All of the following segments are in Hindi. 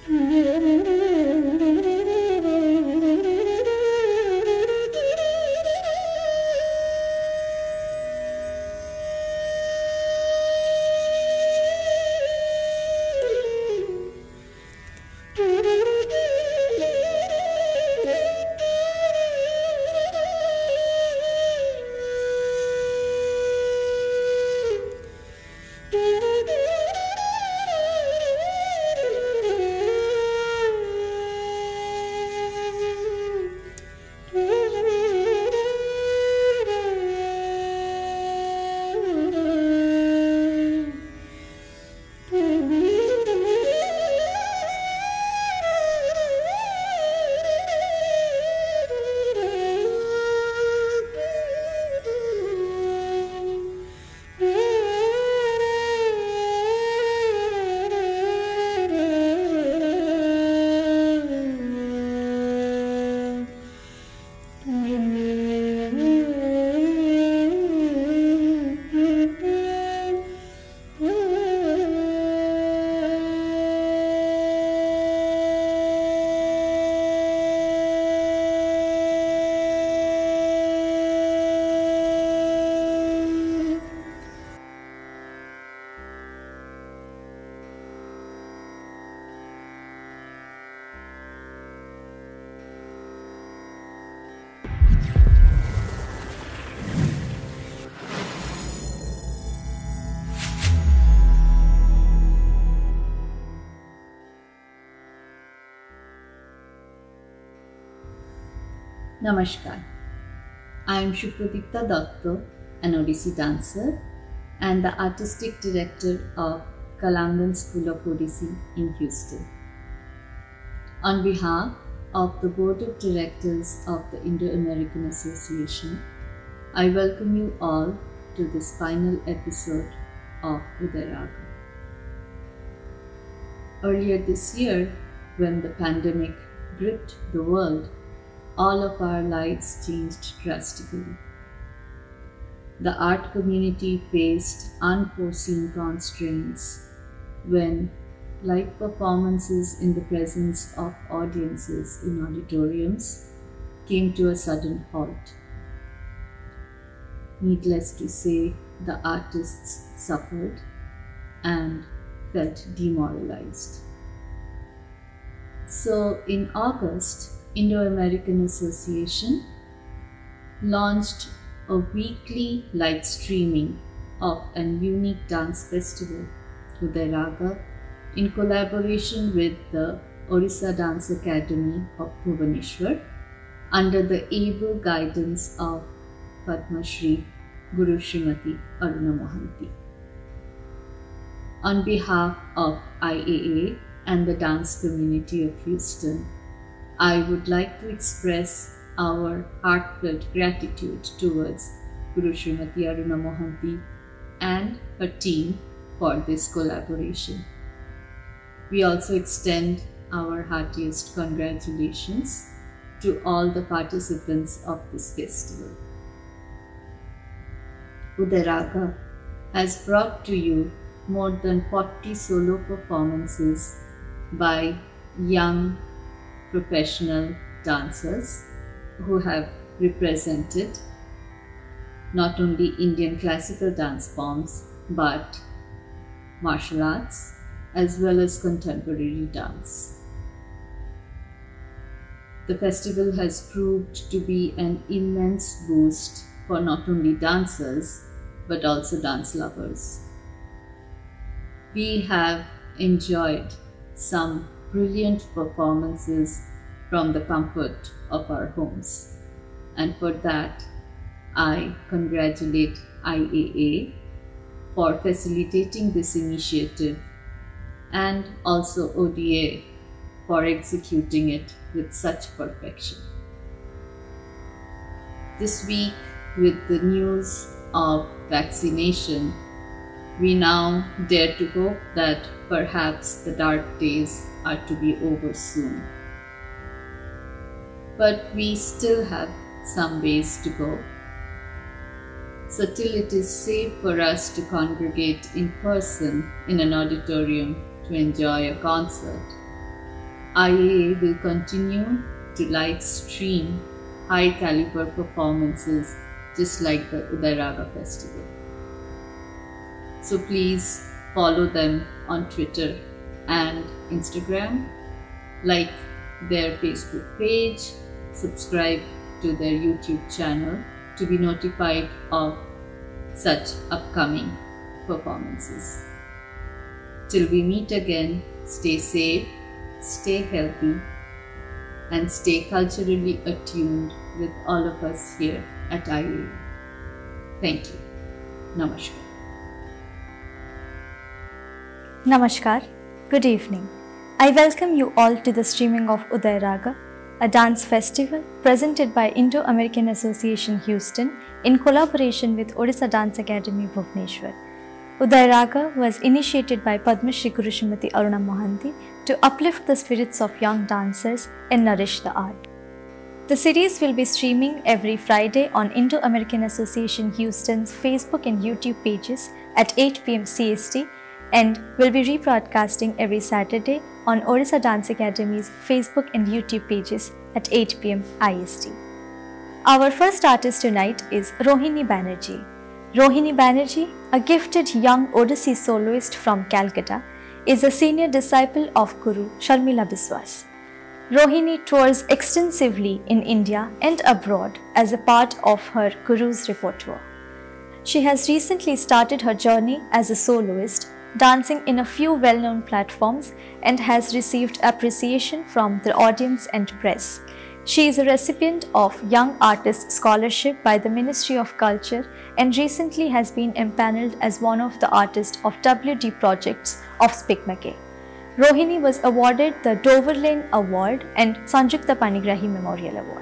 Namaskar. I am Shukradipta Datta, an Odissi dancer and the Artistic Director of Kalandan School of Odissi in Houston. On behalf of the Board of Directors of the Indo-American Association, I welcome you all to this final episode of Udayaraga. Earlier this year, when the pandemic gripped the world, all of our lives changed drastically. The art community faced unforeseen constraints when live performances in the presence of audiences in auditoriums came to a sudden halt. Needless to say, the artists suffered and felt demoralized. So in August, Indo-American Association launched a weekly live streaming of a unique dance festival, Udayaraga, in collaboration with the Orissa Dance Academy of Bhubaneswar under the able guidance of Padma Shri Guru Srimati Aruna Mohanty. On behalf of IAA and the dance community of Houston, I would like to express our heartfelt gratitude towards Guru Srimati Aruna Mohanty and her team for this collaboration. We also extend our heartiest congratulations to all the participants of this festival. Udayaraga has brought to you more than 40 solo performances by young professional dancers who have represented not only Indian classical dance forms but martial arts as well as contemporary dance. The festival has proved to be an immense boost for not only dancers but also dance lovers. We have enjoyed some brilliant performances from the comfort of our homes, and for that I congratulate IAA for facilitating this initiative and also ODA for executing it with such perfection. This week, with the news of vaccination, we now dare to hope that perhaps the dark days are to be over soon. But we still have some ways to go. So till it is safe for us to congregate in person in an auditorium to enjoy a concert, IAA will continue to live stream high caliber performances just like the Udairaga Festival. So please follow them on Twitter and Instagram, like their Facebook page, subscribe to their YouTube channel to be notified of such upcoming performances. Till we meet again, stay safe, stay healthy, and stay culturally attuned with all of us here at IAA. Thank you. Namaskar. Namaskar. Good evening. I welcome you all to the streaming of Udairaga, a dance festival presented by Indo-American Association Houston in collaboration with Odisha Dance Academy Bhubaneswar. Udairaga was initiated by Padma Shri Guru Srimati Aruna Mohanty to uplift the spirits of young dancers and nourish the art. The series will be streaming every Friday on Indo-American Association Houston's Facebook and YouTube pages at 8 p.m. CST and will be rebroadcasting every Saturday on Odisha Dance Academy's Facebook and YouTube pages at 8 p.m. IST. Our first artist tonight is Rohini Banerjee. Rohini Banerjee, a gifted young Odissi soloist from Calcutta, is a senior disciple of Guru Sharmila Biswas. Rohini tours extensively in India and abroad as a part of her Guru's repertoire. She has recently started her journey as a soloist, dancing in a few well-known platforms, and has received appreciation from the audience and press. She is a recipient of Young Artist Scholarship by the Ministry of Culture and recently has been empaneled as one of the artists of WD projects of SPICMACAY. Rohini was awarded the Dover Lane Award and Sanjukta Panigrahi Memorial Award.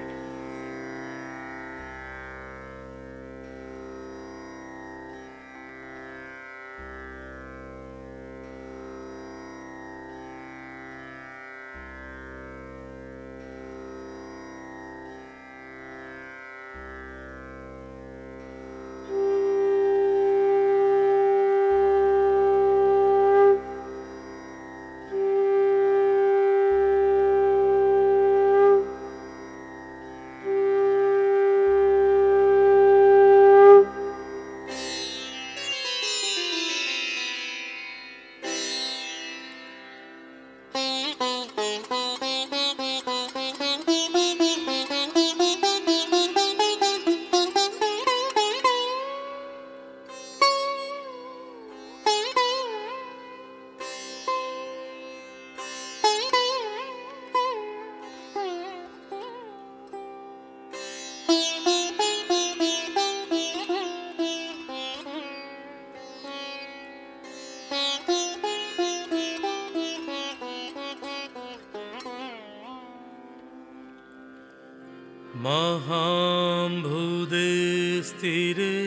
महाम्भुदे स्थिरे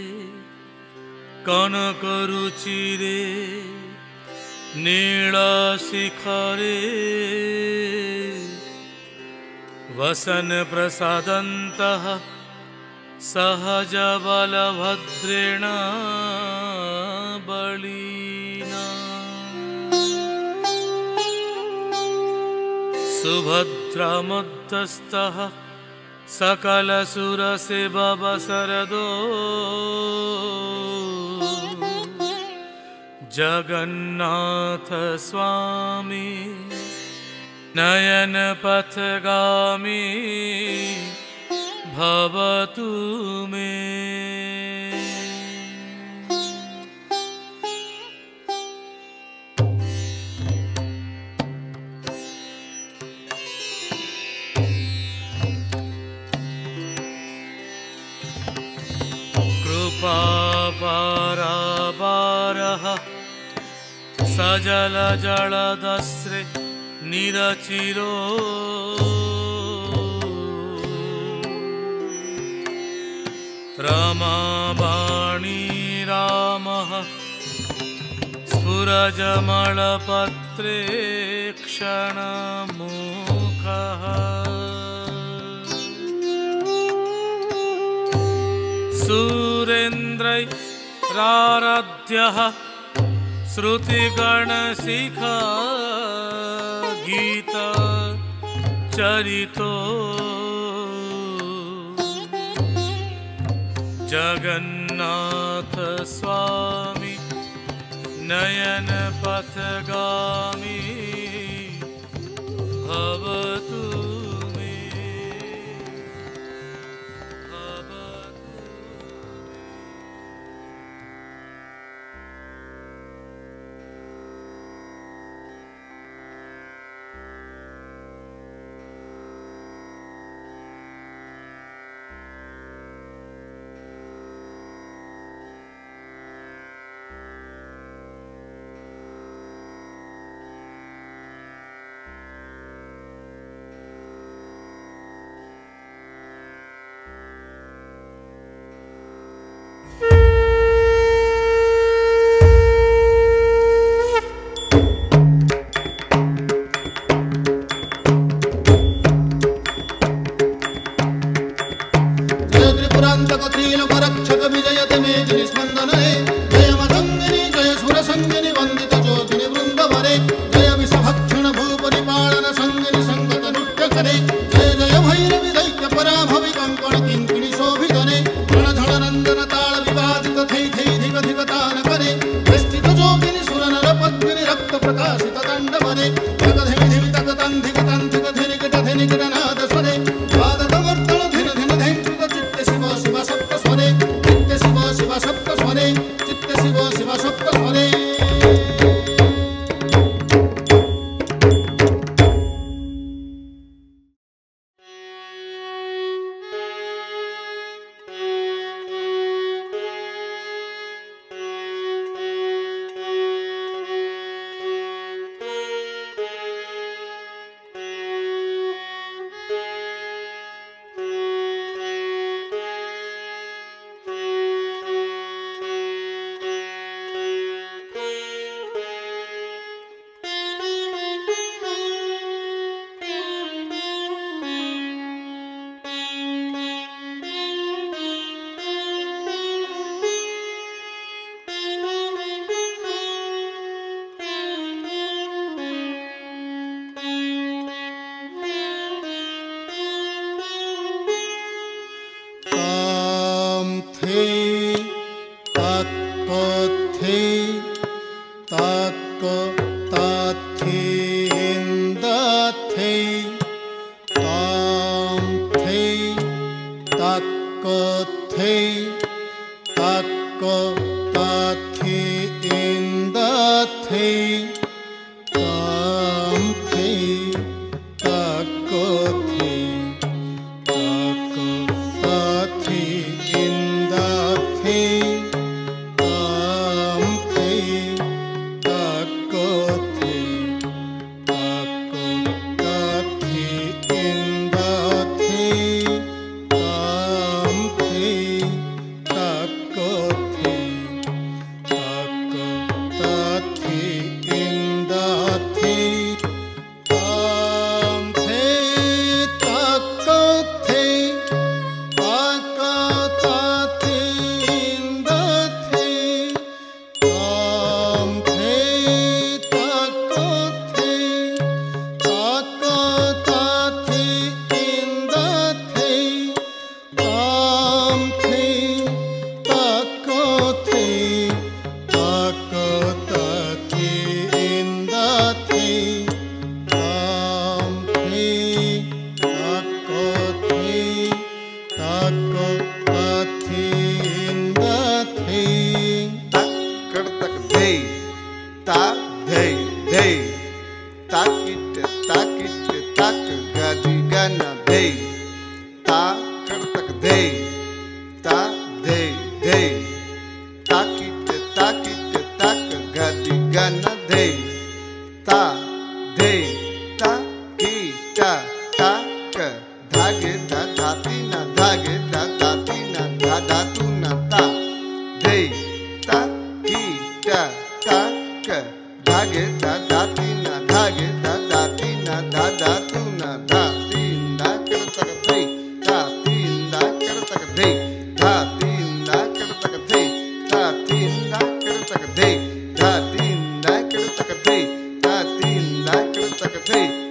कनकरुचिरे नीलशिखरे वसन प्रसादन्तः सहजबलभद्रेण बलिना सुभद्रामध्यस्थः सकलसुरसेववसरदो जगन्नाथ स्वामी नयनपथगामी भवतु मे। कृपापरापारः सजलजलदस्रे निरचिरो रमाबाणी रामः स्फुरजमलपत्रे क्षणमुखः सुरेन्द्रैराराध्यः श्रुतिगणशिखा गीता चरितो जगन्नाथ स्वामी नयन पथगामी भवतु मे भवतु। Hey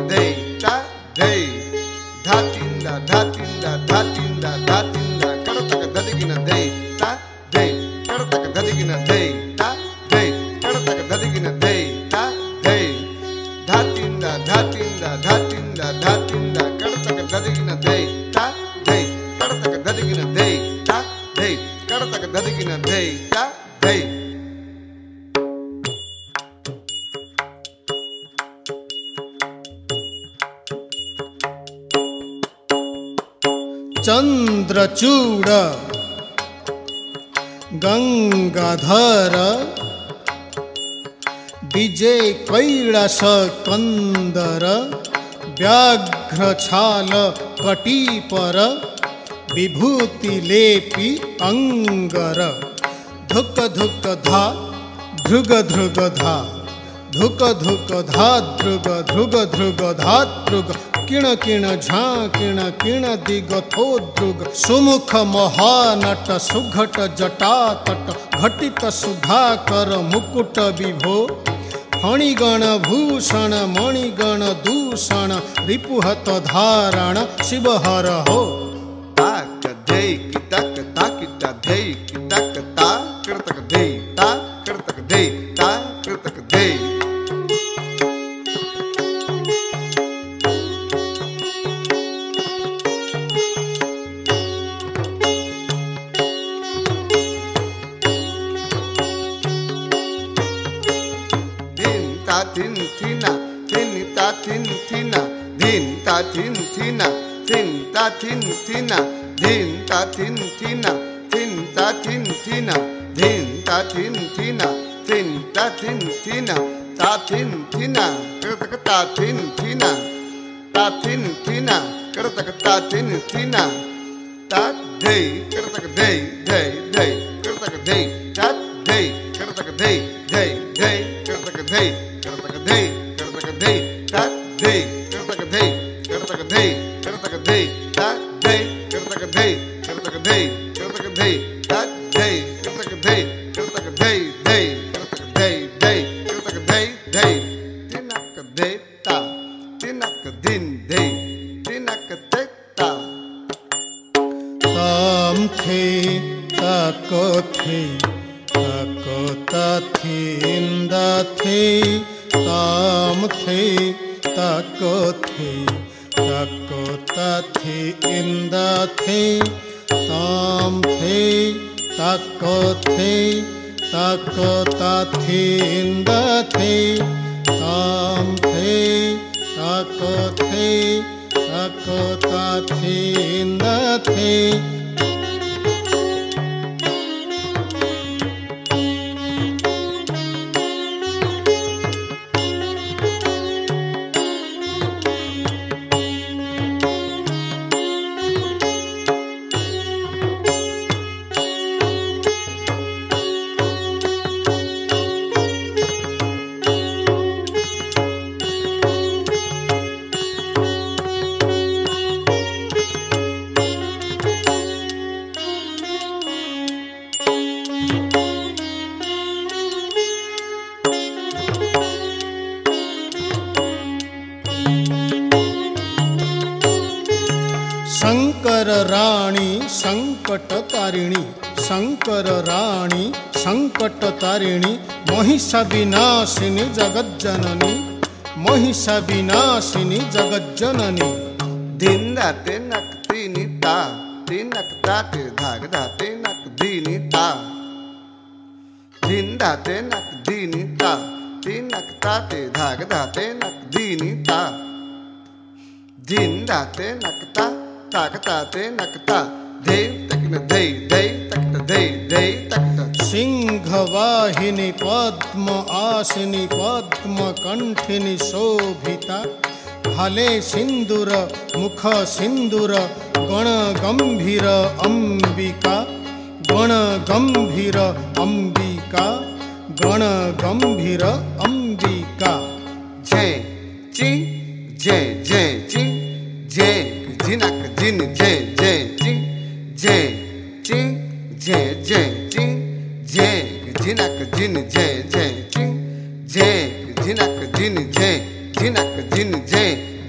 धै ता धै धातिंदा धातिंदा धातिंदा धातिंदा करतक धदिगिन धै ता धै करतक धदिगिन धै ता धै करतक धदिगिन धै ता धै धातिंदा धातिंदा धातिंदा धातिंदा करतक धदिगिन धै ता धै करतक धदिगिन धै ता धै करतक धदिगिन धै ता धै चंद्रचूड़ गंगाधर विजय कैलास कंदर व्याघ्रछाल कटीपर विभूति लेपी अंगर धुक धुक धा धृग धृग धा धुक धुक धा धृग धृग धृग धा धृग किण किण झा किण किण दिगथोद्रुग सुमुख महानट सुघट जटातट घटित सुधाकर मुकुट विभो फणिगण भूषण मणिगण दूषण रिपुहत धारण शिवहर हो ताक धै कितक ताकित धै कितक ता करतक धै ता करतक धै ता करतक धै Tin tina, tin ta tin tina, din ta tin tina, tin ta tin tina, din ta tin tina, tin ta tin tina, din ta tin tina, tin ta tin tina, ta tin tina, kertak ta tin tina, ta tin tina, kertak ta tin tina, ta day, kertak day, day, day, kertak day, ta day, kertak day, day, day, kertak day. Kertak dhai, kertak dhai, tat dhai, kertak dhai, kertak dhai, kertak dhai, tat dhai, kertak dhai, kertak dhai, kertak dhai, tat dhai, kertak dhai, kertak dhai, dhai, kertak dhai, dhai, kertak dhai, dhai, tinak dhai ta, tinak din dhai, tinak dhai ta. tam the tako the tako ta thinda the tam the tako the tako ta the inda the tam the tako the tako ta the inda the tam the tako the tako ta the inda the Shankar राणी संकट तारिणी शंकर राणी संकट तारिणी महिषा विनाशिनी जगज्जननी महिषा विनाशिनी जगज्जननी दिन दाते नक तीनी ता तिनक दाते धाग दाते नक दीनी ता दिन दाते नक दीनी ता तिनक दाते धाग दाते नक दीनी ता दिन दाते नकता ताकताते नकता देव तकन दे दे तकत दे दे तकत सिंहवाहिनी पद्म आसिनी पद्म कंठिनी शोभिता हले सिंदूर मुख सिंदूर गण गंभीर अंबिका गण गंभीर अंबिका गण गंभीर अंबिका जय ची जय जय ची जय जिनक जिन जय जय ची जय ची जय जय ची जय जिनक जिन जय जय ची जय जिनक जिन जय जिनक जिन जय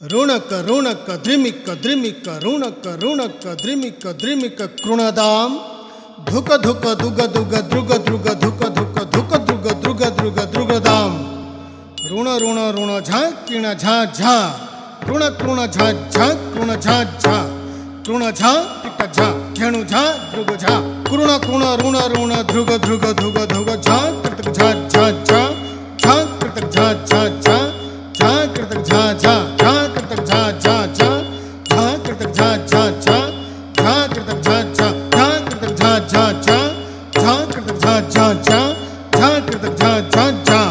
ऋणक ऋणक द्रिमिक द्रिमिक ऋणक ऋणक द्रिमिक द्रिमिक कृणदाम धुक धुक दुग दुग द्रुग द्रुग धुक धुक धुक द्रुग द्रुग द्रुग द्रुगदाम ऋण ऋण ऋण झा किण झा झा कृण कृण झा झा कृण झा झा कृण झा टिक झा झणु झा द्रुग झा कृण कृण ऋण ऋण ध्रुग ध्रुग धुग धुग झा कृतक झा झा झा झा कृतक झा झा झा झा कृतक झा झा झा कृतक झा झा झा झा कृतक झा झा झा झा कृतक झा झा झा कृतक झा झा झा झा कृतक झा झा झा झा कृतक झा झा झा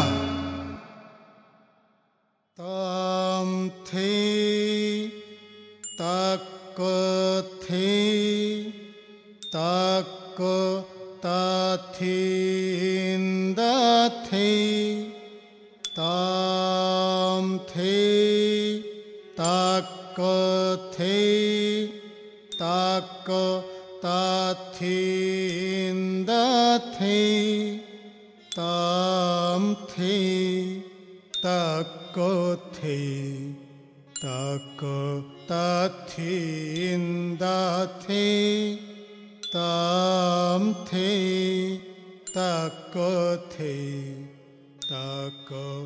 ताम थे तक थे तक ताथिंद थे ताम थे तक थे तक ताथिंद थे ताम थे तक थे तक ताथिंद थे ताम थे तक थे तक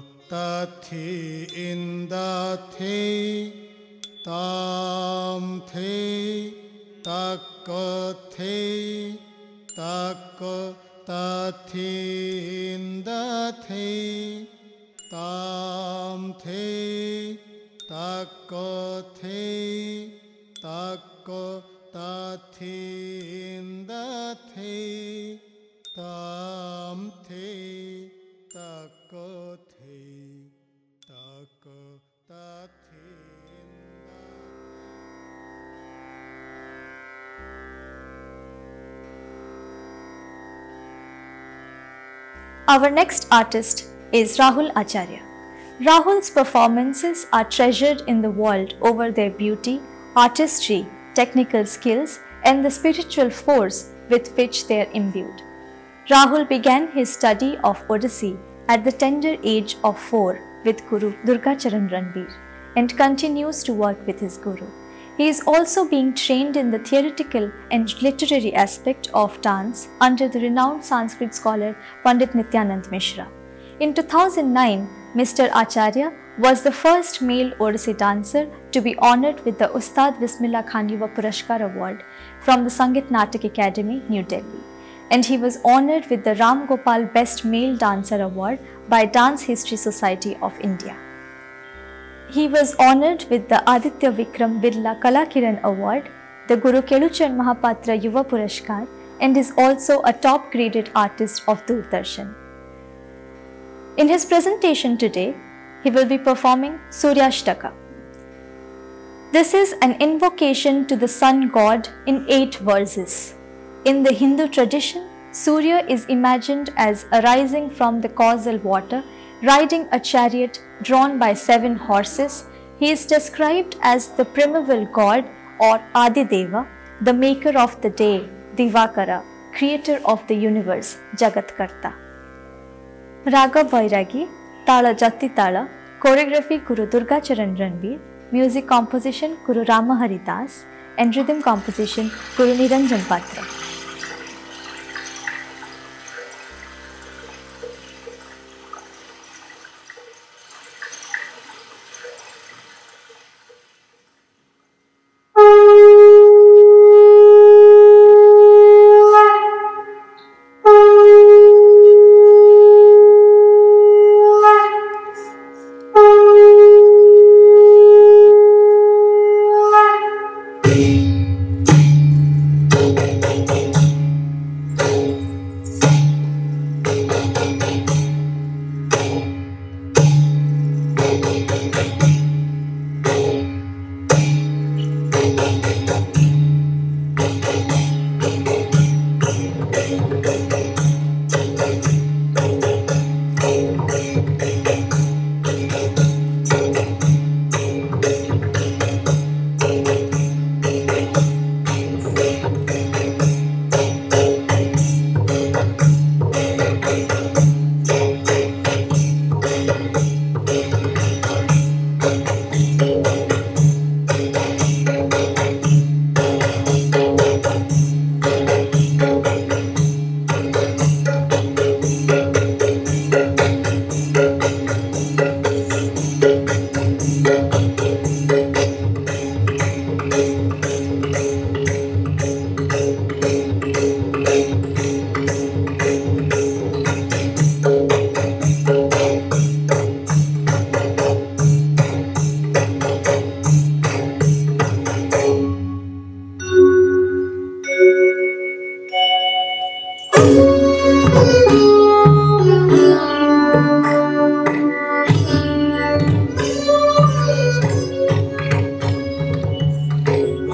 ताथिंद थे ताम थे तक थे तक ताथिंद थे ताम थे तक थे तक ताथिंद थे ताम थे तक थे तक ताथिंद Our next artist is Rahul Acharya. Rahul's performances are treasured in the world over their beauty, artistry, technical skills, and the spiritual force with which they are imbued. Rahul began his study of Odissi at the tender age of 4 with Guru Durgacharan Ranbir and continues to work with his Guru. He is also being trained in the theoretical and literary aspect of dance under the renowned Sanskrit scholar Pandit Nityanand Mishra. In 2009, Mr. Acharya was the first male Odissi dancer to be honored with the Ustad Bismillah Khan Yuva Purashkar Award from the Sangeet Natak Academy, New Delhi. And he was honored with the Ram Gopal Best Male Dancer Award by Dance History Society of India. He was honored with the Aditya Vikram Birla Kalakiran Award, the Guru Keluchan Mahapatra Yuva Purashkar, and is also a top-graded artist of Doordarshan. In his presentation today, he will be performing Suryashtaka. This is an invocation to the sun god in 8 verses. In the Hindu tradition, Surya is imagined as arising from the causal water, riding a chariot drawn by 7 horses. He is described as the primeval god or Adideva, the maker of the day, Divakara, creator of the universe, Jagatkarta. Raga Bairagi, Tala Jati Tala, choreography Guru Durgacharan Ranbir, music composition Guru Ramahari Das, and rhythm composition Guru Niranjan Patra.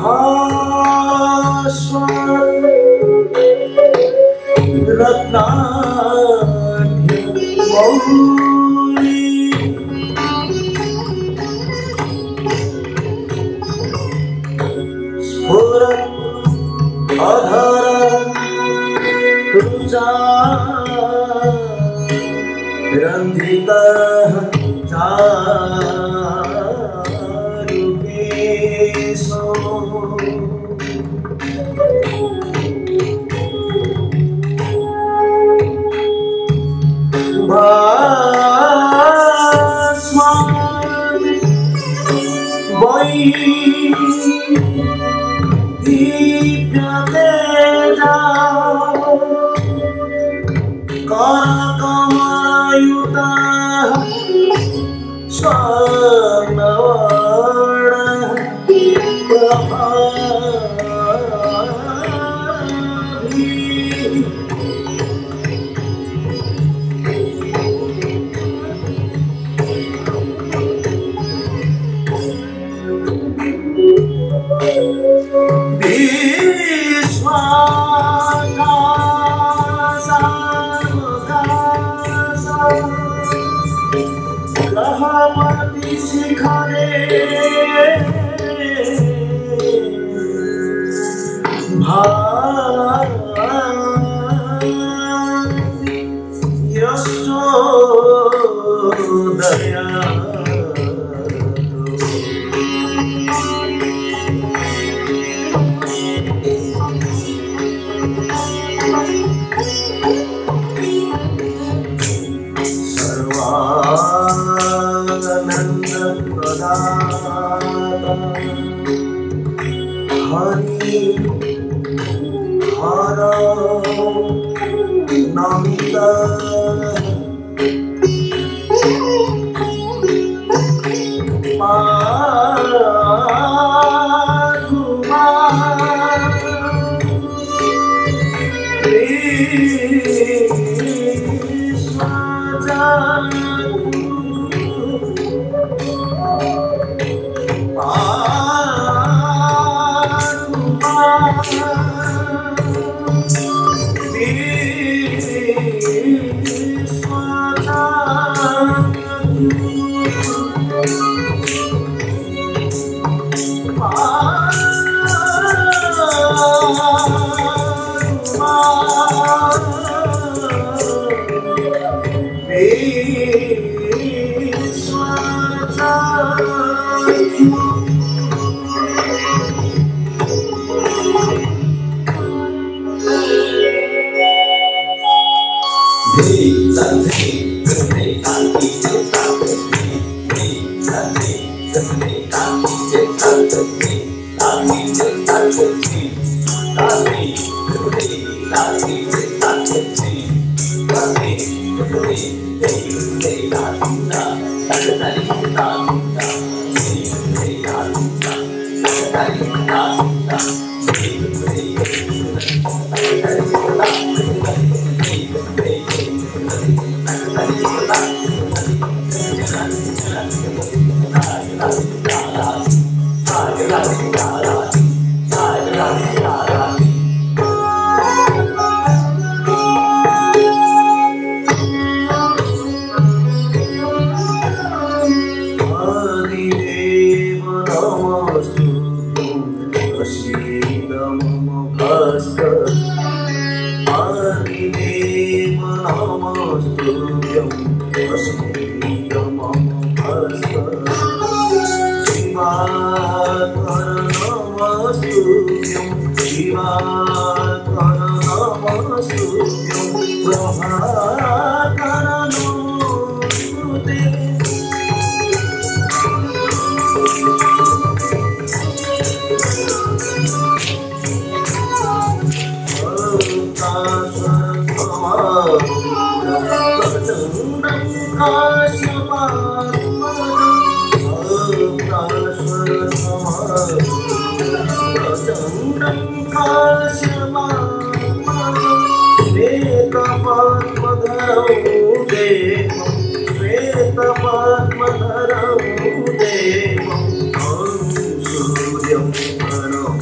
सूर्यं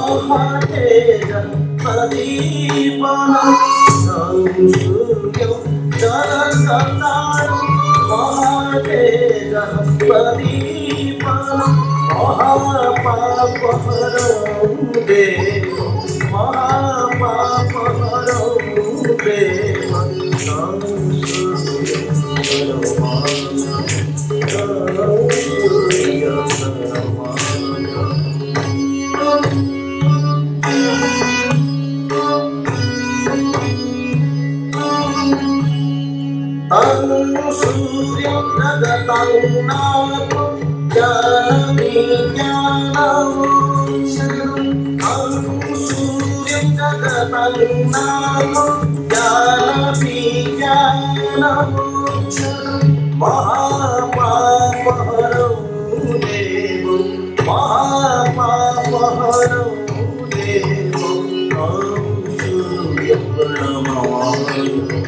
महातेज प्रदीपनं सूर्यं जगन्नाथं महातेज प्रदीपनं महापापहरं देवं महापापहरं देवं सूर्यं जगतं नाथं ज्ञानविज्ञानमोक्षणं सूर्यं जगतं नाथं ज्ञानविज्ञानमोक्षणं महापापहरं देवं महापापहरं देवं सूर्यं प्रणमामि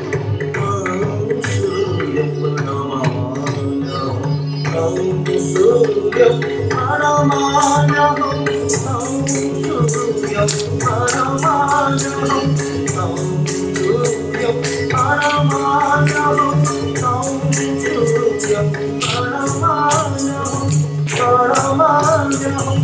सूर्यं प्रणमाम्यहं सूर्यं प्रणमाम्यहं सूर्यं प्रणमाम्यहं सूर्यं प्रणमाम्यहं प्रणमाम्यहं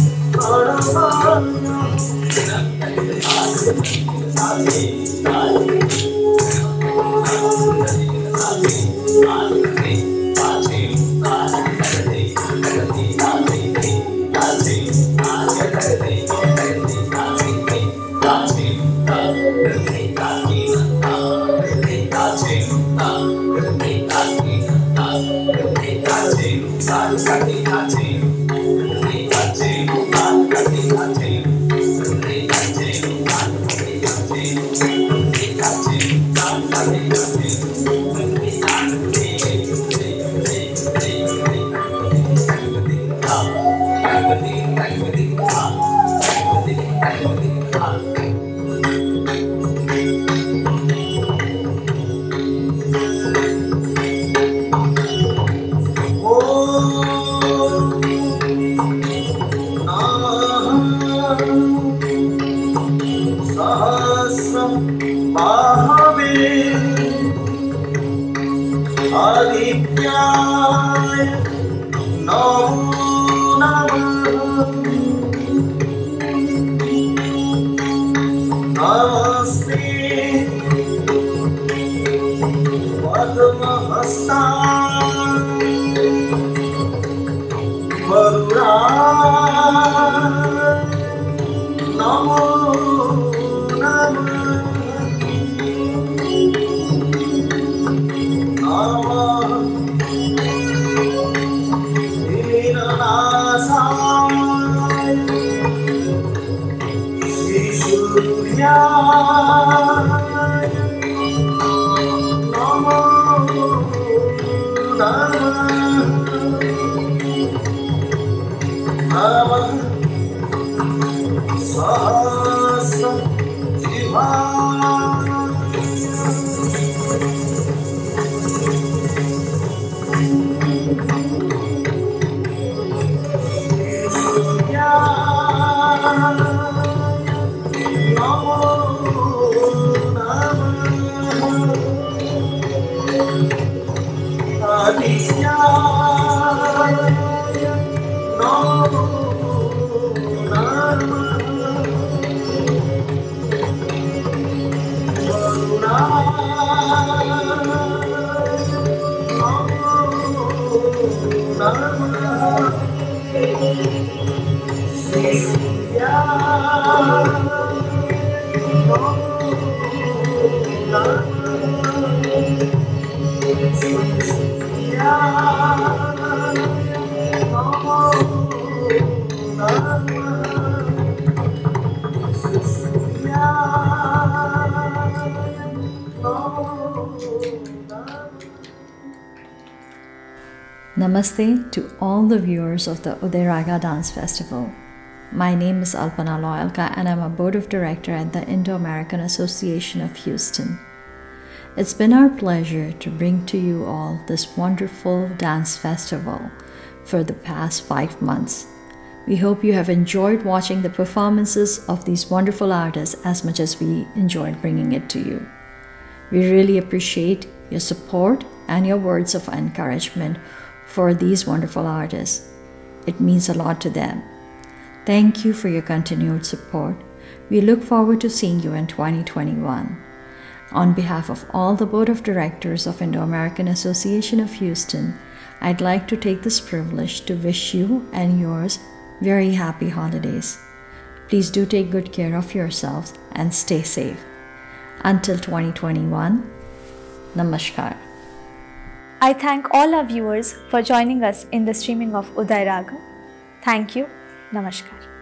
आदित्याय नमो नमः नमस्ते पद्महस्ताय वरुणाय नमो Namaste to all the viewers of the Udairaga Dance Festival. My name is Alpana Loyalka and I'm a board of director at the Indo-American Association of Houston. It's been our pleasure to bring to you all this wonderful dance festival for the past 5 months. We hope you have enjoyed watching the performances of these wonderful artists as much as we enjoyed bringing it to you. We really appreciate your support and your words of encouragement for these wonderful artists. It means a lot to them. Thank you for your continued support. We look forward to seeing you in 2021. On behalf of all the Board of Directors of Indo-American Association of Houston, I'd like to take this privilege to wish you and yours very happy holidays. Please do take good care of yourselves and stay safe. Until 2021, Namaskar. I thank all our viewers for joining us in the streaming of Uday Raga. Thank you. Namaskar.